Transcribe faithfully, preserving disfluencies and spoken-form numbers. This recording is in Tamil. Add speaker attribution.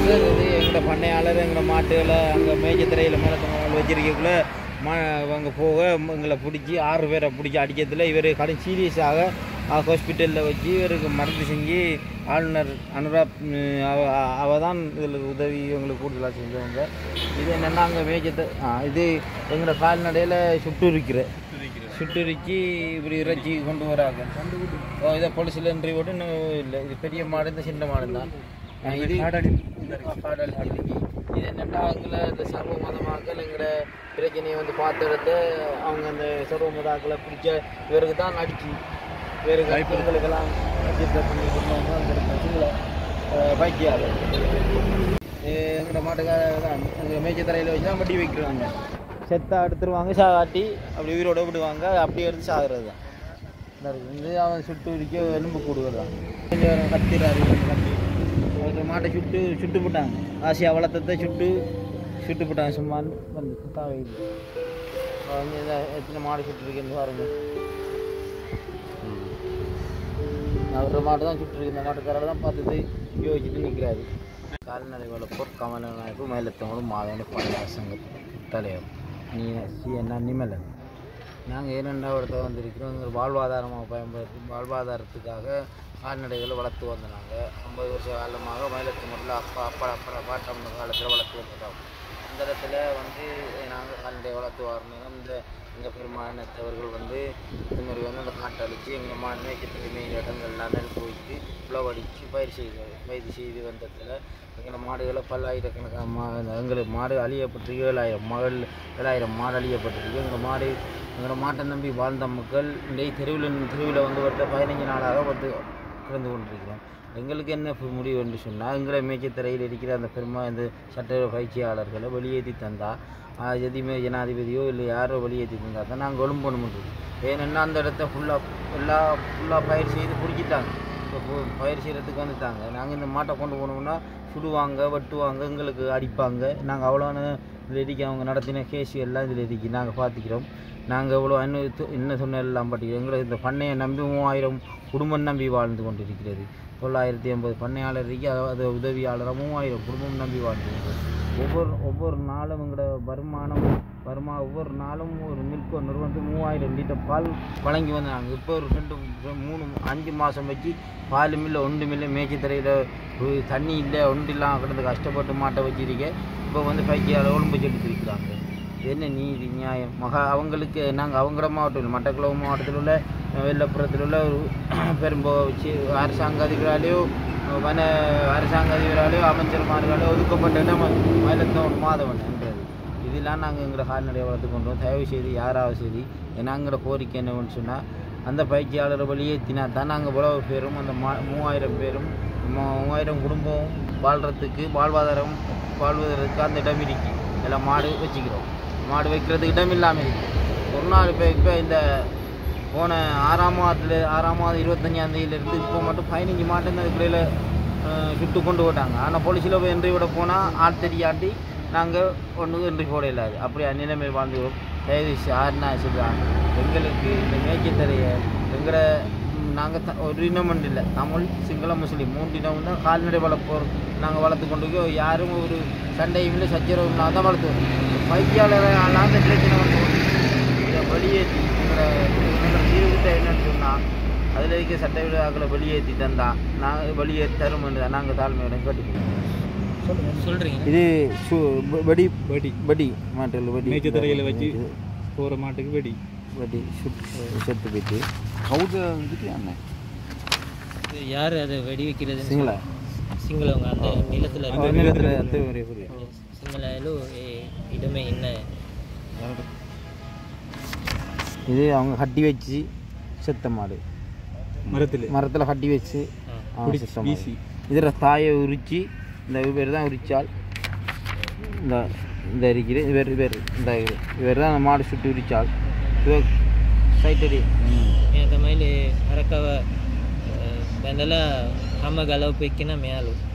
Speaker 1: சார் இது எங்களோட பண்ணையாளர் எங்களோட மாட்டுகளை அங்கே மேய்ச்சத்திரையில் மேலே வச்சிருக்கக்குள்ள மா அங்கே போக எங்களை பிடிச்சி ஆறு பேரை பிடிச்சி அடிக்கிறதுல இவர் கடும் சீரியஸாக ஹாஸ்பிட்டலில் வச்சு இவருக்கு மருந்து செஞ்சு ஆளுநர் அனுராப் அவ அவ தான் இதில் உதவி இவங்களுக்கு கூடுதலாக செஞ்சவங்க. இது என்னென்னா அங்கே மேய்ச்சத்தை இது எங்களோட கால்நடையில் சுட்டுரிக்கிற சுட்டுரிக்கி இப்படி இறைச்சி கொண்டு வராங்க. இதை பொலிசில் என்ட்ரி போட்டு இன்னும் இல்லை. இது பெரிய மாடு, இந்த சின்ன மாடு தான். இது காடாடி காடாடி இருக்கு. இது என்னென்னா அவங்கள இந்த சர்வ மதமாக்கள் எங்களோட பிரச்சனையை வந்து பார்த்த இடத்த அவங்க அந்த சர்வ மதாக்களை பிடிச்ச இவருக்கு தான் அடிச்சு வேறு கைப்பொருட்களுக்கெல்லாம் பண்ணி கொண்டு அந்த இடத்துல பைக்கியாக எங்களோட மாட்டுக்காக தான் எங்கள் மேய்ச்சத்தரையில் வச்சு தான் வட்டி வைக்கிறாங்க. செத்தாக எடுத்துருவாங்க, சாகாட்டி அப்படி உயிரோட விடுவாங்க, அப்படியே எடுத்து சாகிறது தான். இது அவன் சுட்டு இருக்க எலும்பு கூடுவது தான். கொஞ்சம் கத்திராரு கத்தி ஒரு மாட்டை சுட்டு சுட்டு போட்டாங்க. ஆசியா வளர்த்தத்தை சுட்டு சுட்டு போட்டாங்க. சும்மா வந்து தாவைது எத்தனை மாடு சுட்டு இருக்குன்னு பாருங்க. ஒரு மாட்டு தான் சுட்டுருக்கு. இந்த மாட்டுக்காரர் தான் பார்த்துட்டு யோசிச்சுட்டு நிற்கிறாரு. கால்நடை வளர்ப்போர் கமலநாயக்கு மயிலத்தவங்களும் மாதவனு பாதுகாப்பு சங்க தலைவர் நீ சி என்ன நிமலன். நாங்கள் இரண்டாவது இடத்துல வந்திருக்கிறோம். எங்கள் வாழ்வாதாரமாக பயன்படுத்தி வாழ்வாதாரத்துக்காக கால்நடைகளை வளர்த்து வந்தாங்க. ஐம்பது வருஷ காலமாக மயிலத்து முறையில் அப்பா அப்பா அப்பா பாட்டம் காலத்தில் வளர்த்து வந்துட்டோம். அந்த இடத்துல வந்து நாங்கள் கால்நடை வளர்த்து வரணும். இந்த எங்கள் பெருமானத்தவர்கள் வந்து இது மாதிரி வந்து அந்த காட்டை அழித்து எங்கள் மா மேய்ச்சத்துக்கு மெயின் இடங்கள்லாம் நெருப்பு வைத்து உழவடித்து பயிர் செய்து பயிர் செய்து வந்ததில் எங்கள் மாடுகளை பல்லாயிரக்கணக்கான மா எங்களுக்கு மாடு அழியப்பட்டிருக்கு. ஏழாயிரம் மகள் ஏழாயிரம் மாடு அழியப்பட்டிருக்கு. எங்கள் மாடு எங்களோட மாட்டை நம்பி வாழ்ந்த மக்கள் இன்றைய தெருவில் தெருவில் வந்து வருட பதினஞ்சு நாளாக வந்து கிடந்து கொண்டிருக்கிறோம். எங்களுக்கு என்ன முடிவு என்று சொன்னால் எங்களை மேய்ச்சத்தரையில் இருக்கிற அந்த பெருமா இந்த சட்ட பயிற்சியாளர்களை வெளியேற்றி தந்தால் எதுவுமே ஜனாதிபதியோ இல்லை யாரோ வெளியேற்றி தந்தால் தான் நாங்கள் ஒழும்பு முடியும். ஏன்னா அந்த இடத்த ஃபுல்லாக ஃபுல்லாக ஃபுல்லாக பயிர் செய்து பிடிச்சிட்டாங்க. இப்போ பயிர் செய்கிறதுக்கு வந்துட்டாங்க. நாங்கள் இந்த மாட்டை கொண்டு போனோம்னா சுடுவாங்க, வெட்டுவாங்க, எங்களுக்கு அடிப்பாங்க. நாங்கள் அவ்வளோன்னு இதில் இடிக்க அவங்க நடத்தின கேஸ் எல்லாம் இதில் இடிக்கி நாங்கள் பார்த்துக்கிறோம். நாங்கள் எவ்வளோ இன்னும் என்ன சொன்ன எல்லாம் படிக்கிறோம். எங்களுக்கு இந்த பண்ணையை நம்பி மூவாயிரம் குடும்பம் நம்பி வாழ்ந்து கொண்டிருக்கிறது. தொள்ளாயிரத்தி எண்பது பண்ணையாளர் இருக்கு. அது உதவியாளராக மூவாயிரம் குடும்பம் நம்பி வாழ்ந்து ஒவ்வொரு ஒவ்வொரு நாளும் எங்களோட வருமானம் வருமா ஒவ்வொரு நாளும் ஒரு மில்க் நிறுவனத்து மூவாயிரம் லிட்டர் பால் வழங்கி வந்தாங்க. இப்போ ஒரு ரெண்டு மூணு அஞ்சு மாதம் வச்சு பாலும் இல்லை ஒன்றும் இல்லை. மேய்ச்சத்தரையில் தண்ணி இல்லை ஒன்று இல்லாமல் கிடந்து கஷ்டப்பட்டு மாட்டை வச்சிருக்கேன். இப்போ வந்து பைக்கியால் ஒழும்பு எடுத்துருக்கிறாங்க. என்ன நீதி நியாயம் மகா அவங்களுக்கு நாங்கள் அவங்கள மாவட்டத்தில் மட்டக்களவு மாவட்டத்தில் உள்ள வெள்ளப்புறத்தில் உள்ள ஒரு பெரும்போ வச்சு அரசாங்க அதிகாரிகளாலேயோ வன அரசாங்க அதிகாரிகளாலேயோ அமைச்சர்மார்களாலேயோ ஒதுக்கப்பட்ட இடம் மயிலத்தவன் மாதவன் என்றது. இதெல்லாம் நாங்கள் எங்களோட கால்நடையை வளர்த்து கொண்டோம். தயவு செய்து யாராவது சரி நாங்களோட கோரிக்கை என்னவென்னு சொன்னால் அந்த பயிற்சியாளரை வெளியேற்றினா தான் நாங்கள் இவ்வளவு பேரும் அந்த மா மூவாயிரம் பேரும் மூவாயிரம் குடும்பம் வாழ்கிறதுக்கு வாழ்வாதாரம் வாழ்வதற்கு அந்த இடம் இருக்கு. எல்லாம் மாடு வச்சுக்கிறோம். மாடு வைக்கிறதுக்கு இடம் இல்லாமல் இருக்குது. ஒரு நாள் இப்போ இப்போ இந்த போன ஆறாம் மாதத்தில் ஆறாம் மாதம் இருபத்தஞ்சாந்தேதியிலேருந்து இப்போ மட்டும் பதினஞ்சு மாட்டு இந்த இதுக்குள்ளையில் சுட்டு கொண்டு போட்டாங்க. ஆனால் போலீஸில் போய் என்ட்ரி விட போனால் ஆள் தெரியாட்டி நாங்கள் ஒன்று என்ட்ரி போட இல்லாது. அப்படி நிலைமை வாழ்ந்துக்கிறோம். தயவு யாருன்னா சொல்கிறான் எங்களுக்கு இந்த மேய்ச்சத்தரையை எங்களை நாங்கள் த ஒரு இனம் இல்லை. தமிழ் சிங்கள முஸ்லீம் மூன்று இனம் தான் கால்நடை வளர்ப்போர் நாங்கள் வளர்த்து கொண்டு யாரும் ஒரு சண்டையும் இல்லை சச்சரவும் இல்லாத தான் வளர்த்துவோம். பைக்கியாளரான அந்த பிரச்சனை வந்து இதை வெளியேற்றி எங்களோட எங்களோட தீர்வுகிட்ட என்னன்னு சொன்னால் அதில் இருக்க சட்ட விழாக்களை வெளியேற்றி தந்தா நாங்கள் வெளியேற்றி தரும் என்று தான் நாங்கள் தாழ்மையுடன் கேட்டுக்கிறோம்.
Speaker 2: சொல்கிறீங்க
Speaker 1: இது சு வெடி வெடி வெடி மாட்டில் வெடி
Speaker 2: மேய்ச்சத்தரையில் வச்சு போகிற மாட்டுக்கு வெடி
Speaker 1: வெடி சுட் செத்து போயிட்டு கவுத வந்துட்டு அண்ணன்
Speaker 2: யார் அதை வெடி வைக்கிறது?
Speaker 1: சிங்களா
Speaker 2: சிங்களவங்க அந்த நிலத்தில்
Speaker 1: நிலத்தில் அந்த மாதிரி புரியும்.
Speaker 2: சிங்கள இடமே என்ன
Speaker 1: இது அவங்க கட்டி வச்சு செத்த மாடு
Speaker 2: மரத்தில்
Speaker 1: மரத்தில் கட்டி வச்சு வீசி இதில் தாயை உரித்து இந்த பேர் தான் உரிச்சால் இந்த இந்த இருக்கிற இவர் இவர் இந்த இவர் தான் அந்த மாடு சுட்டு உரிச்சால் இவர் சைட்டடி
Speaker 2: තමයි අරකව බැඳලා හැම ගලව පෙක්කින මෙයාලු